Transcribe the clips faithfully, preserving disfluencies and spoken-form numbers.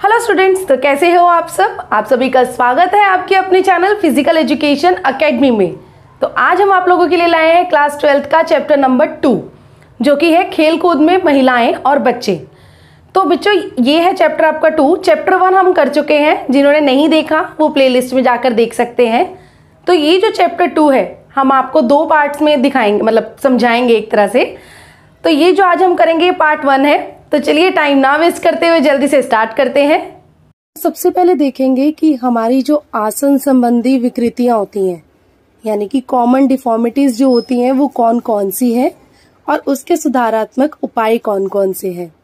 Hello students, तो कैसे हो आप सब। आप सभी का स्वागत है आपके अपने चैनल फिजिकल एजुकेशन एकेडमी में। तो आज हम आप लोगों के लिए लाए हैं क्लास ट्वेल्थ का चैप्टर नंबर टू, जो कि है खेल कूद में महिलाएं और बच्चे। तो बच्चों, ये है चैप्टर आपका टू। चैप्टर वन हम कर चुके हैं, जिन्होंने नहीं देखा वो प्लेलिस्ट में जाकर देख सकते हैं। तो ये जो चैप्टर टू है हम आपको दो पार्ट्स में दिखाएंगे, मतलब समझाएंगे एक तरह से। तो ये जो आज हम करेंगे पार्ट वन है। तो चलिए टाइम ना वेस्ट करते हुए जल्दी से स्टार्ट करते हैं। सबसे पहले देखेंगे कि हमारी जो आसन संबंधी विकृतियां होती हैं, यानी कि कॉमन डिफॉर्मिटीज जो होती हैं, वो कौन कौन सी है और उसके सुधारात्मक उपाय कौन कौन से हैं।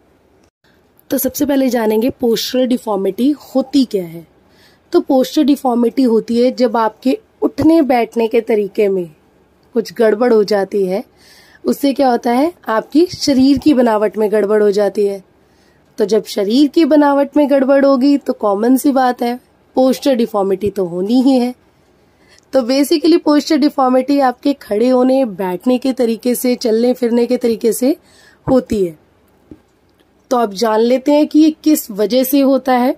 तो सबसे पहले जानेंगे पोस्चरल डिफॉर्मिटी होती क्या है। तो पोस्चरल डिफॉर्मिटी होती है जब आपके उठने बैठने के तरीके में कुछ गड़बड़ हो जाती है। उससे क्या होता है, आपकी शरीर की बनावट में गड़बड़ हो जाती है। तो जब शरीर की बनावट में गड़बड़ होगी तो कॉमन सी बात है, पोस्चर डिफॉर्मिटी तो होनी ही है। तो बेसिकली पोस्चर डिफॉर्मिटी आपके खड़े होने बैठने के तरीके से, चलने फिरने के तरीके से होती है। तो अब जान लेते हैं कि ये किस वजह से होता है।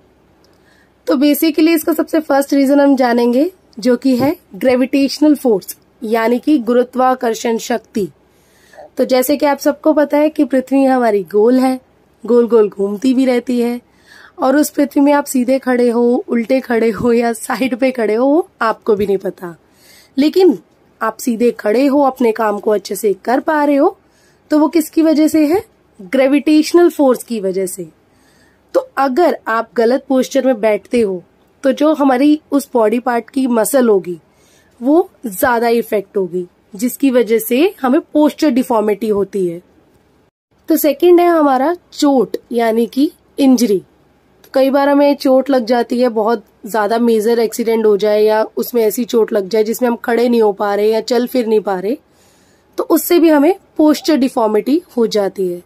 तो बेसिकली इसका सबसे फर्स्ट रीजन हम जानेंगे, जो कि है ग्रेविटेशनल फोर्स, यानी कि गुरुत्वाकर्षण शक्ति। तो जैसे कि आप सबको पता है कि पृथ्वी हमारी गोल है, गोल गोल घूमती भी रहती है। और उस पृथ्वी में आप सीधे खड़े हो, उल्टे खड़े हो या साइड पे खड़े हो, आपको भी नहीं पता। लेकिन आप सीधे खड़े हो, अपने काम को अच्छे से कर पा रहे हो, तो वो किसकी वजह से है? ग्रेविटेशनल फोर्स की वजह से। तो अगर आप गलत पोस्चर में बैठते हो तो जो हमारी उस बॉडी पार्ट की मसल होगी वो ज्यादा इफेक्ट होगी, जिसकी वजह से हमें पोस्चर डिफॉर्मिटी होती है। तो सेकंड है हमारा चोट, यानी कि इंजरी। तो कई बार हमें चोट लग जाती है, बहुत ज्यादा मेजर एक्सीडेंट हो जाए या उसमें ऐसी चोट लग जाए जिसमें हम खड़े नहीं हो पा रहे या चल फिर नहीं पा रहे, तो उससे भी हमें पोस्चर डिफॉर्मिटी हो जाती है।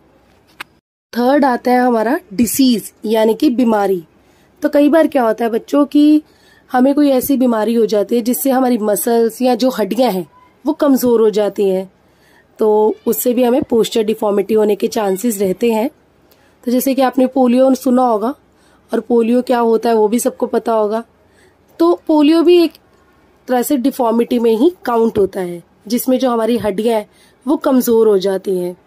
थर्ड आता है हमारा डिसीज, यानी कि बीमारी। तो कई बार क्या होता है बच्चों की हमें कोई ऐसी बीमारी हो जाती है जिससे हमारी मसल्स या जो हड्डियां हैं वो कमजोर हो जाती हैं, तो उससे भी हमें पोस्चर डिफॉर्मिटी होने के चांसेस रहते हैं। तो जैसे कि आपने पोलियो सुना होगा, और पोलियो क्या होता है वो भी सबको पता होगा। तो पोलियो भी एक तरह से डिफॉर्मिटी में ही काउंट होता है, जिसमें जो हमारी हड्डियां हैं वो कमजोर हो जाती हैं।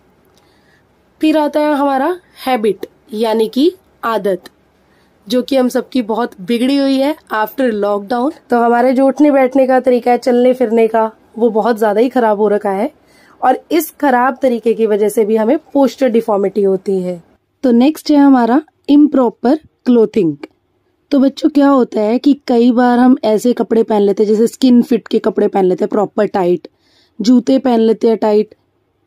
फिर आता है हमारा हैबिट, यानी कि आदत, जो कि हम सबकी बहुत बिगड़ी हुई है आफ्टर लॉकडाउन। तो हमारे जो उठने बैठने का तरीका है, चलने फिरने का, वो बहुत ज्यादा ही खराब हो रखा है, और इस खराब तरीके की वजह से भी हमें पोस्चर डिफॉर्मिटी होती है। तो नेक्स्ट है हमारा इम्प्रॉपर क्लोथिंग। तो बच्चों क्या होता है कि कई बार हम ऐसे कपड़े पहन लेते हैं, जैसे स्किन फिट के कपड़े पहन लेते हैं प्रॉपर टाइट, जूते पहन लेते हैं टाइट,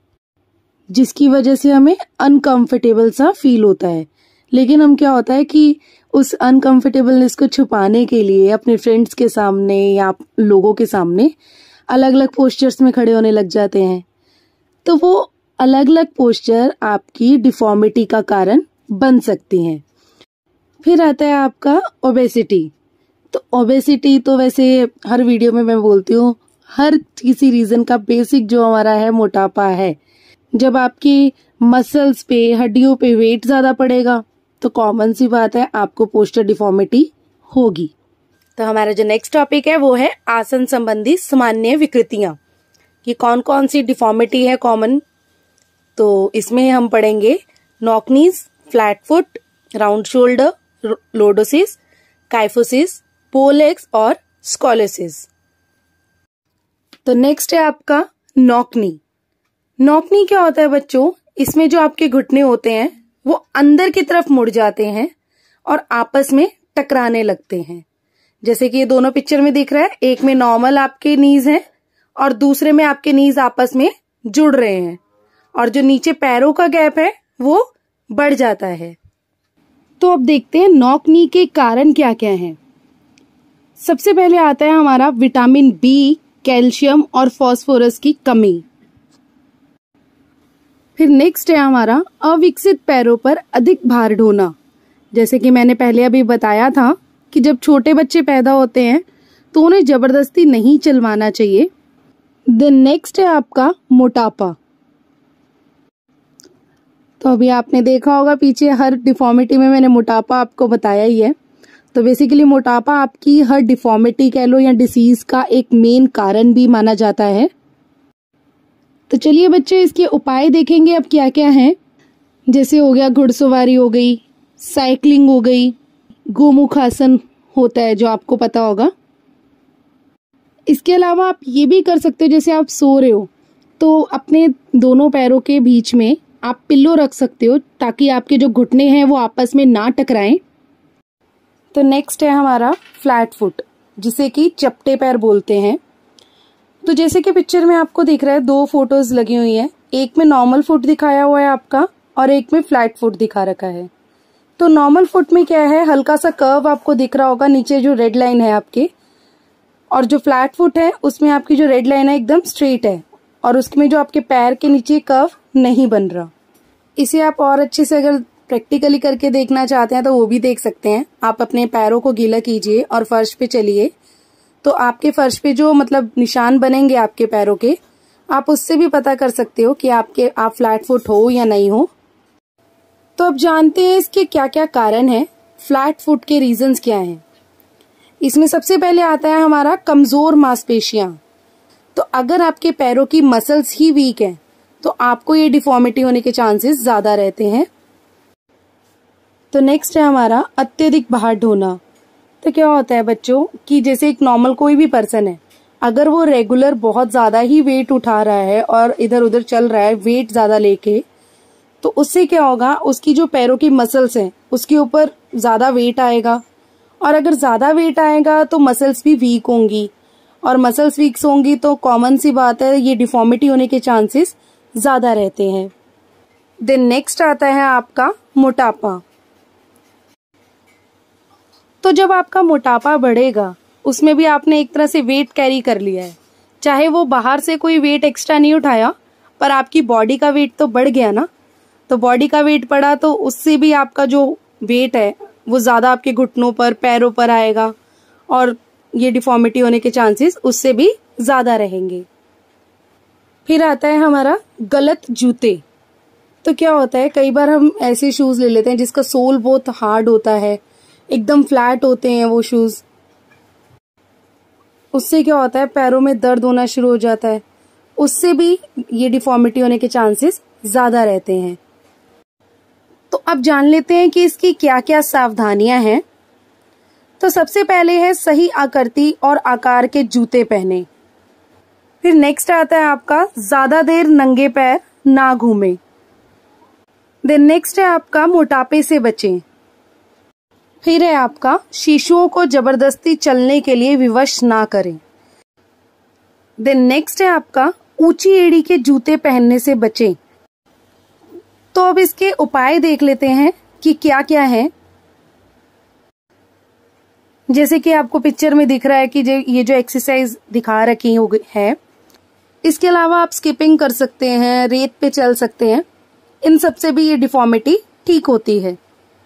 जिसकी वजह से हमें अनकंफर्टेबल सा फील होता है। लेकिन हम क्या होता है कि उस अनकंफर्टेबलनेस को छुपाने के लिए अपने फ्रेंड्स के सामने या लोगों के सामने अलग अलग पोस्चर्स में खड़े होने लग जाते हैं। तो वो अलग अलग पोस्चर आपकी डिफॉर्मिटी का कारण बन सकती हैं। फिर आता है आपका ओबेसिटी। तो ओबेसिटी तो वैसे हर वीडियो में मैं बोलती हूँ, हर किसी रीजन का बेसिक जो हमारा है मोटापा है। जब आपकी मसल्स पे, हड्डियों पे वेट ज्यादा पड़ेगा तो कॉमन सी बात है आपको पोस्चर डिफॉर्मिटी होगी। तो हमारा जो नेक्स्ट टॉपिक है वो है आसन संबंधी सामान्य विकृतियां, कि कौन कौन सी डिफॉर्मिटी है कॉमन। तो इसमें हम पढ़ेंगे knock knees, flat foot, round shoulder, lordosis, kyphosis, पोलेक्स और स्कोलोसिस। तो नेक्स्ट है आपका नॉक नी। नॉक नी क्या होता है बच्चों, इसमें जो आपके घुटने होते हैं वो अंदर की तरफ मुड़ जाते हैं और आपस में टकराने लगते हैं। जैसे कि ये दोनों पिक्चर में दिख रहा है, एक में नॉर्मल आपके नीज हैं और दूसरे में आपके नीज आपस में जुड़ रहे हैं, और जो नीचे पैरों का गैप है वो बढ़ जाता है। तो अब देखते हैं नॉक नी के कारण क्या क्या हैं। सबसे पहले आता है हमारा विटामिन बी, कैल्शियम और फास्फोरस की कमी। फिर नेक्स्ट है हमारा अविकसित पैरों पर अधिक भार ढोना। जैसे कि मैंने पहले अभी बताया था कि जब छोटे बच्चे पैदा होते हैं तो उन्हें जबरदस्ती नहीं चलवाना चाहिए। देन नेक्स्ट है आपका मोटापा। तो अभी आपने देखा होगा पीछे हर डिफॉर्मिटी में मैंने मोटापा आपको बताया ही है। तो बेसिकली मोटापा आपकी हर डिफॉर्मिटी कह लो या डिसीज का एक मेन कारण भी माना जाता है। तो चलिए बच्चे इसके उपाय देखेंगे अब क्या क्या हैं। जैसे हो गया घुड़सवारी हो गई, साइकिलिंग हो गई, गोमुख आसन होता है जो आपको पता होगा। इसके अलावा आप ये भी कर सकते हो, जैसे आप सो रहे हो तो अपने दोनों पैरों के बीच में आप पिल्लो रख सकते हो ताकि आपके जो घुटने हैं वो आपस में ना टकराएं। तो नेक्स्ट है हमारा फ्लैट फुट, जिसे कि चपटे पैर बोलते हैं। तो जैसे कि पिक्चर में आपको दिख रहा है दो फोटोज लगी हुई है, एक में नॉर्मल फुट दिखाया हुआ है आपका और एक में फ्लैट फुट दिखा रखा है। तो नॉर्मल फुट में क्या है, हल्का सा कर्व आपको दिख रहा होगा नीचे जो रेड लाइन है आपके, और जो फ्लैट फुट है उसमें आपकी जो रेड लाइन है एकदम स्ट्रेट है और उसमें जो आपके पैर के नीचे कर्व नहीं बन रहा। इसे आप और अच्छे से अगर प्रैक्टिकली करके देखना चाहते हैं तो वो भी देख सकते हैं। आप अपने पैरों को गीला कीजिए और फर्श पे चलिए, तो आपके फर्श पे जो मतलब निशान बनेंगे आपके पैरों के, आप उससे भी पता कर सकते हो कि आपके आप फ्लैट फुट हो या नहीं हो। तो अब जानते हैं इसके क्या क्या कारण हैं, फ्लैट फुट के रीजंस क्या हैं। इसमें सबसे पहले आता है हमारा कमजोर मांसपेशियां। तो अगर आपके पैरों की मसल्स ही वीक हैं तो आपको ये डिफॉर्मिटी होने के चांसेस ज्यादा रहते हैं। तो नेक्स्ट है हमारा अत्यधिक भार ढोना। तो क्या होता है बच्चों कि जैसे एक नॉर्मल कोई भी पर्सन है, अगर वो रेगुलर बहुत ज्यादा ही वेट उठा रहा है और इधर उधर चल रहा है वेट ज्यादा लेके, तो उससे क्या होगा, उसकी जो पैरों की मसल्स हैं उसके ऊपर ज्यादा वेट आएगा, और अगर ज्यादा वेट आएगा तो मसल्स भी वीक होंगी, और मसल्स वीक होंगी तो कॉमन सी बात है ये डिफॉर्मिटी होने के चांसेस ज्यादा रहते हैं। देन नेक्स्ट आता है आपका मोटापा। तो जब आपका मोटापा बढ़ेगा उसमें भी आपने एक तरह से वेट कैरी कर लिया है, चाहे वो बाहर से कोई वेट एक्स्ट्रा नहीं उठाया पर आपकी बॉडी का वेट तो बढ़ गया ना। तो बॉडी का वेट बढ़ा तो उससे भी आपका जो वेट है वो ज्यादा आपके घुटनों पर पैरों पर आएगा और ये डिफॉर्मिटी होने के चांसेस उससे भी ज्यादा रहेंगे। फिर आता है हमारा गलत जूते। तो क्या होता है कई बार हम ऐसे शूज ले लेते हैं जिसका सोल बहुत हार्ड होता है, एकदम फ्लैट होते हैं वो शूज, उससे क्या होता है पैरों में दर्द होना शुरू हो जाता है, उससे भी ये डिफॉर्मिटी होने के चांसेस ज्यादा रहते हैं। तो अब जान लेते हैं कि इसकी क्या क्या सावधानियां हैं। तो सबसे पहले है सही आकृति और आकार के जूते पहने। फिर नेक्स्ट आता है आपका ज्यादा देर नंगे पैर ना घूमे। देन नेक्स्ट है आपका मोटापे से बचें। फिर है आपका शिशुओं को जबरदस्ती चलने के लिए विवश ना करें। देन नेक्स्ट है आपका ऊंची एड़ी के जूते पहनने से बचें। तो अब इसके उपाय देख लेते हैं कि क्या क्या है। जैसे कि आपको पिक्चर में दिख रहा है कि ये जो एक्सरसाइज दिखा रखी है, इसके अलावा आप स्किपिंग कर सकते हैं, रेत पे चल सकते हैं, इन सब से भी ये डिफॉर्मिटी ठीक होती है।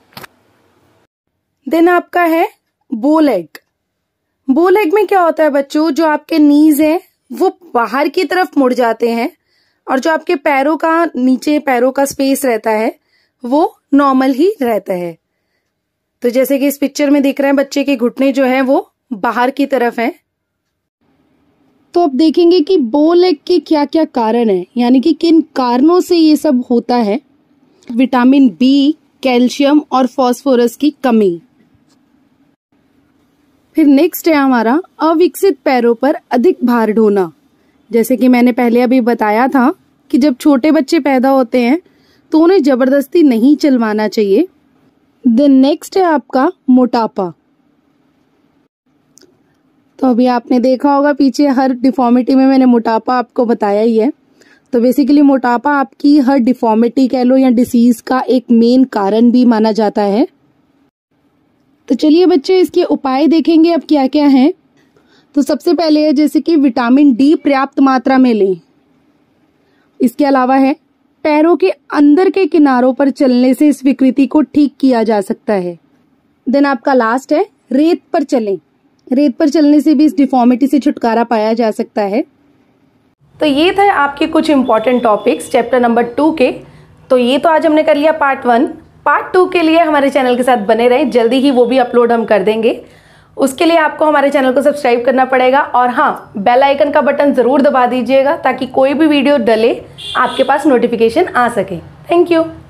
देन आपका है बो लेग। बो लेग में क्या होता है बच्चों, जो आपके नीज हैं वो बाहर की तरफ मुड़ जाते हैं और जो आपके पैरों का नीचे पैरों का स्पेस रहता है वो नॉर्मल ही रहता है। तो जैसे कि इस पिक्चर में दिख रहे हैं बच्चे के घुटने जो है वो बाहर की तरफ है। तो अब देखेंगे कि बो लेग के क्या क्या कारण है, यानी कि किन कारणों से ये सब होता है। विटामिन बी, कैल्शियम और फास्फोरस की कमी। फिर नेक्स्ट है हमारा अविकसित पैरों पर अधिक भार ढोना। जैसे कि मैंने पहले अभी बताया था कि जब छोटे बच्चे पैदा होते हैं तो उन्हें जबरदस्ती नहीं चलवाना चाहिए। देन नेक्स्ट है आपका मोटापा। तो अभी आपने देखा होगा पीछे हर डिफॉर्मिटी में मैंने मोटापा आपको बताया ही है। तो बेसिकली मोटापा आपकी हर डिफॉर्मिटी कह लो या डिसीज का एक मेन कारण भी माना जाता है। तो चलिए बच्चे इसके उपाय देखेंगे अब क्या क्या हैं। तो सबसे पहले है जैसे कि विटामिन डी पर्याप्त मात्रा में लें। इसके अलावा है पैरों के अंदर के किनारों पर चलने से इस विकृति को ठीक किया जा सकता है। देन आपका लास्ट है रेत पर चलें। रेत पर चलने से भी इस डिफॉर्मिटी से छुटकारा पाया जा सकता है। तो ये थे आपके कुछ important topics chapter number two के। तो ये तो आज हमने कर लिया पार्ट वन। पार्ट टू के लिए हमारे चैनल के साथ बने रहें, जल्दी ही वो भी अपलोड हम कर देंगे। उसके लिए आपको हमारे चैनल को सब्सक्राइब करना पड़ेगा और हाँ, बेल आइकन का बटन ज़रूर दबा दीजिएगा ताकि कोई भी वीडियो डले आपके पास नोटिफिकेशन आ सके। Thank you.